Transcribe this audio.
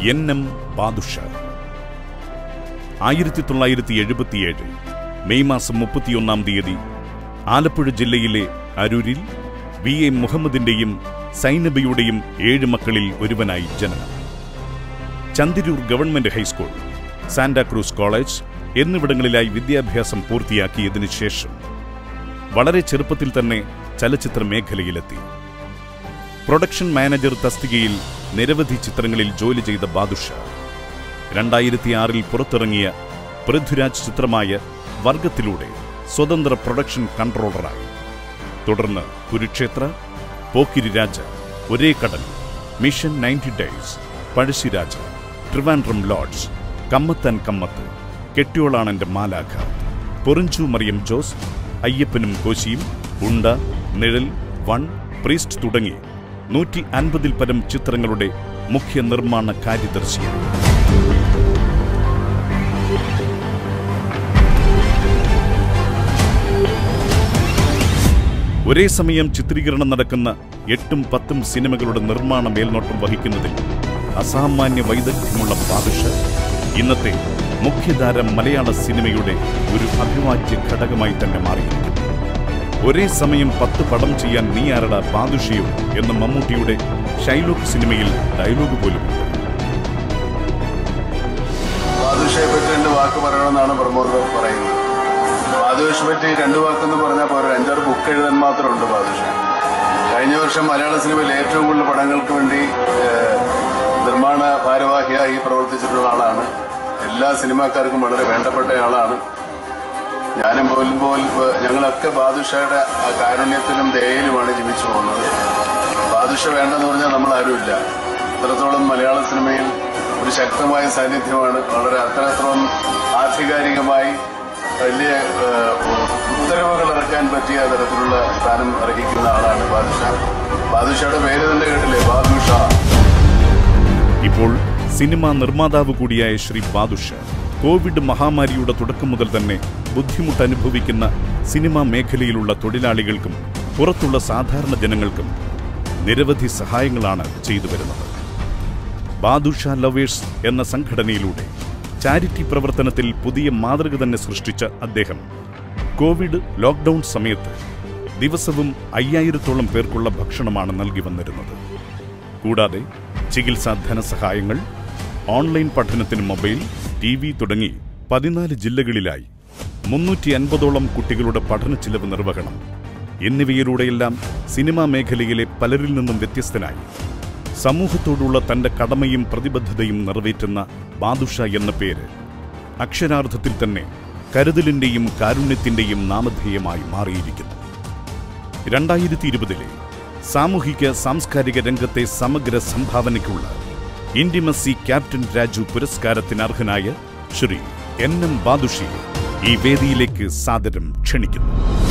എൻ.എം. Badusha. 1977 May മാസം 31-ാം തീയതി ആലപ്പുഴ ജില്ലയിലെ അരൂരിൽ വി.എ. മുഹമ്മദിന്റെയും സൈനബയുടെയും 7 മക്കളിൽ ഒരുവനായി ജനനം. Chandiroor government high school, Santa Cruz college എന്നിവിടങ്ങളിലായി വിദ്യാഭ്യാസം പൂർത്തിയാക്കിയതിനു ശേഷം വളരെ ചെറുപ്പത്തിൽ തന്നെ ചലച്ചിത്ര മേഖലയിലെത്തി. പ്രൊഡക്ഷൻ മാനേജർ തസ്തികയിൽ നിരവധി ചിത്രങ്ങളിൽ ജോലി ചെയ്ത ബാദുഷ 2006-ൽ പുറത്തിറങ്ങിയ പൃഥ്വിരാജ് ചിത്രമായ വർഗത്തിലൂടെ സ്വതന്ത്ര പ്രൊഡക്ഷൻ കൺട്രോളറായി. തുടർന്ന് Kurukshetra, Pokkiri Raja, Ore Kadal, mission 90 days, Pazhassi Raja, Trivandrum lodge, കമ്മത്താൻ കമ്മത്ത്, കെട്ടിയോളാണെന്റെ മാലാഖ, പൊറിഞ്ചു മറിയം ജോസ്, അയ്യപ്പനും കോശിയും, ഉണ്ട, നിഴൽ, വൺ, പ്രീസ്റ്റ് തുടങ്ങി 150-ൽ പരം ചിത്രങ്ങളുടെ മുഖ്യ നിർമ്മാണ കാര്യദർശിയാണ്. ഒരേ സമയം ചിത്രീകരണം നടക്കുന്ന 8-10 സിനിമകളുടെ നിർമ്മാണ മേൽനോട്ടം വഹിക്കുന്നതിൽ അസാമാന്യ വൈദഗ്ധ്യമുള്ള ബാദുഷ ഇന്നത്തെ മുഖ്യധാര മലയാള സിനിമയുടെ ഒരു അഭിവാജ്യ ഘടകമായി തന്നെ മാറിയിരിക്കുന്നു. ഒരേ സമയം 10 പടം ചെയ്യാൻ നീ ആരടാ ബാദുഷയോ എന്ന മമ്മൂട്ടിയുടെ ഷൈലോക്ക് സിനിമയിൽ ഡയലോഗ് പോലുമുണ്ട്. ബാദുഷയെ പറ്റി 2 വാക്ക് പറയണമെന്നാണ് പ്രമോദ് പറയുന്നത്. ബാദുഷയെ പറ്റി 2 വാക്കെന്ന് പറഞ്ഞാൽ ഒരു 5-6 ബുക്ക് എഴുതാൻ മാത്രമുണ്ട് ബാദുഷ. കഴിഞ്ഞ വർഷം മലയാള സിനിമയിൽ ഏറ്റവും കൂടുതൽ പടങ്ങൾക്ക് വേണ്ടി നിർമ്മാണ ഭാരവാഹിയായി പ്രവർത്തിച്ചിട്ടുള്ള ആളാണ്. എല്ലാ സിനിമാക്കാർക്കും വളരെ വേണ്ടപ്പെട്ട ആളാണ്. ഞാനും പോലും ഞങ്ങളൊക്കെ ബാദുഷയുടെ കാരുണ്യത്തിലും ദയയിലുമാണ് ജീവിച്ചു പോകുന്നത്. ബാദുഷ വേണ്ടെന്ന് പറഞ്ഞാൽ നമ്മളാരുമില്ല. അത്രത്തോളം മലയാള സിനിമയിൽ ഒരു ശക്തമായ സാന്നിധ്യമാണ്. വളരെ അത്രത്തോളം ആധികാരികമായി വലിയ ഉത്തരവുകൾ ഇറക്കാൻ പറ്റിയ തരത്തിലുള്ള സ്ഥാനം അർഹിക്കുന്ന ആളാണ് ബാദുഷ. ബാദുഷയുടെ പേര് തന്നെ കേട്ടില്ലേ, ബാദുഷ. ഇപ്പോൾ സിനിമാ നിർമ്മാതാവ് കൂടിയായ ശ്രീ ബാദുഷ കോവിഡ് മഹാമാരിയുടെ തുടക്കം മുതൽ തന്നെ ബുദ്ധിമുട്ട് അനുഭവിക്കുന്ന സിനിമാ മേഖലയിലുള്ള തൊഴിലാളികൾക്കും പുറത്തുള്ള സാധാരണ ജനങ്ങൾക്കും നിരവധി സഹായങ്ങളാണ് ചെയ്തു വരുന്നത്. ബാദുഷ ലവേഴ്സ് എന്ന സംഘടനയിലൂടെ ചാരിറ്റി പ്രവർത്തനത്തിൽ പുതിയ മാതൃക തന്നെ സൃഷ്ടിച്ച അദ്ദേഹം കോവിഡ് ലോക്ക്ഡൌൺ സമയത്ത് ദിവസവും 5000-ഓളം പേർക്കുള്ള ഭക്ഷണമാണ് നൽകി വന്നിരുന്നത്. കൂടാതെ ചികിത്സാ ധനസഹായങ്ങൾ, ഓൺലൈൻ പഠനത്തിന് മൊബൈൽ, TV തുടങ്ങി 14 ജില്ലകളിലായി 350-ഓളം കുട്ടികളുടെ പഠന ചിലവ് നിർവഹണം എന്നിവയിലൂടെയെല്ലാം സിനിമാ മേഖലയിലെ പലരിൽ നിന്നും വ്യത്യസ്തനായി സമൂഹത്തോടുള്ള തന്റെ കടമയും പ്രതിബദ്ധതയും നിറവേറ്റുന്ന ബാദുഷ എന്ന പേര് അക്ഷരാർത്ഥത്തിൽ തന്നെ കരുതലിന്റെയും കാരുണ്യത്തിന്റെയും നാമധേയമായി മാറിയിരിക്കുന്നു. 2020-ലെ സാമൂഹിക സാംസ്കാരിക രംഗത്തെ സമഗ്ര സംഭാവനയ്ക്കുള്ള ഇന്റിമസി ക്യാപ്റ്റൻ രാജു പുരസ്കാരത്തിന് അർഹനായ ശ്രീ എൻ.എം. ബാദുഷയെ ഈ വേദിയിലേക്ക് സാദരം ക്ഷണിക്കുന്നു.